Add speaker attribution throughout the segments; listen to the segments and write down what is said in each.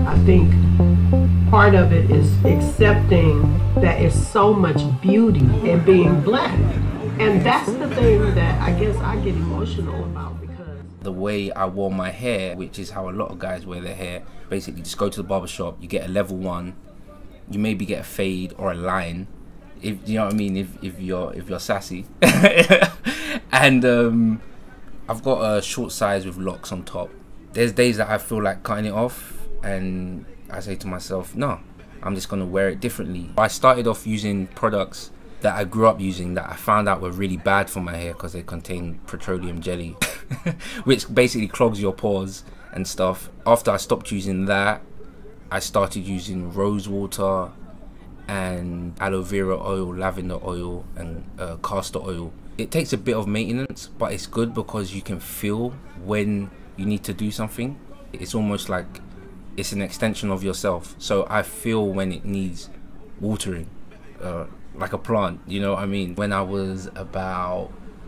Speaker 1: I think part of it is accepting that there's so much beauty in being black. And that's the thing that I guess I get emotional about, because
Speaker 2: the way I wore my hair, which is how a lot of guys wear their hair, basically just go to the barber shop, you get a level 1, you maybe get a fade or a line, if you know what I mean, if you're sassy. And I've got a short size with locks on top. There's days that I feel like cutting it off, and I say to myself, no, I'm just gonna wear it differently. I started off using products that I grew up using that I found out were really bad for my hair because they contain petroleum jelly, which basically clogs your pores and stuff. After I stopped using that, I started using rose water and aloe vera oil, lavender oil, and castor oil. It takes a bit of maintenance, but it's good because you can feel when you need to do something. It's almost like it's an extension of yourself. So I feel when it needs watering, like a plant, you know what I mean? When I was about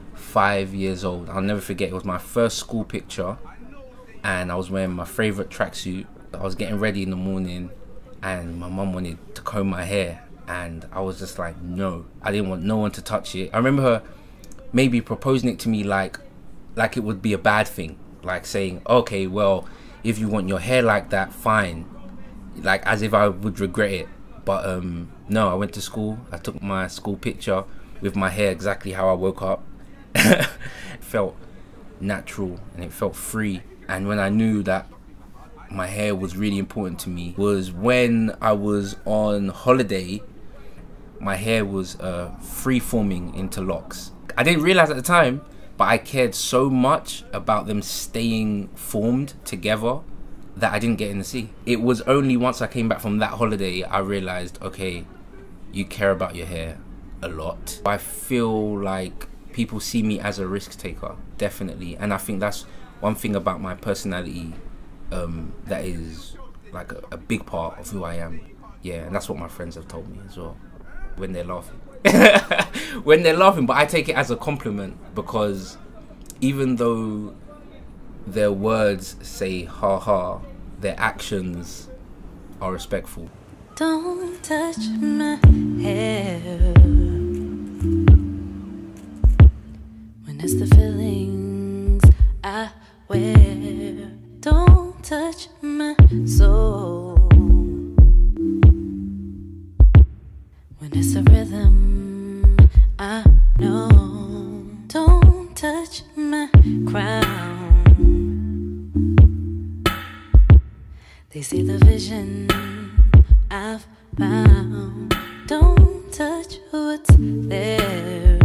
Speaker 2: 5 years old, I'll never forget, it was my first school picture, and I was wearing my favorite tracksuit. I was getting ready in the morning, and my mum wanted to comb my hair, and I was just like, no, I didn't want no one to touch it. I remember her maybe proposing it to me like it would be a bad thing, like saying, okay, well, if you want your hair like that, fine, like as if I would regret it. But no, I went to school, I took my school picture with my hair exactly how I woke up. It felt natural and it felt free. And when I knew that my hair was really important to me was when I was on holiday. My hair was free forming into locks. I didn't realize at the time, but I cared so much about them staying formed together that I didn't get in the sea. It was only once I came back from that holiday I realized, okay, you care about your hair a lot. I feel like people see me as a risk taker, definitely, and I think that's one thing about my personality that is like a big part of who I am. Yeah, and that's what my friends have told me as well when they're laughing. When they're laughing, but I take it as a compliment, because even though their words say ha ha, their actions are respectful.
Speaker 3: Don't touch my hair when it's the feelings I wear. Don't touch my soul when it's a rhythm I know. Don't touch my crown. They see the vision I've found. Don't touch what's there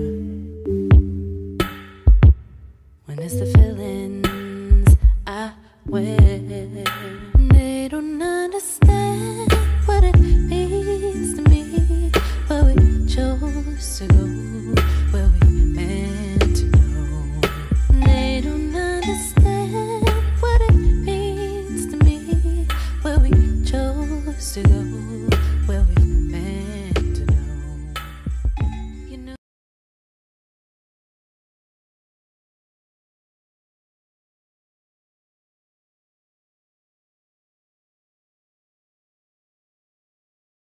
Speaker 3: when it's the feelings I wear. They don't understand what it means to me, but we chose to go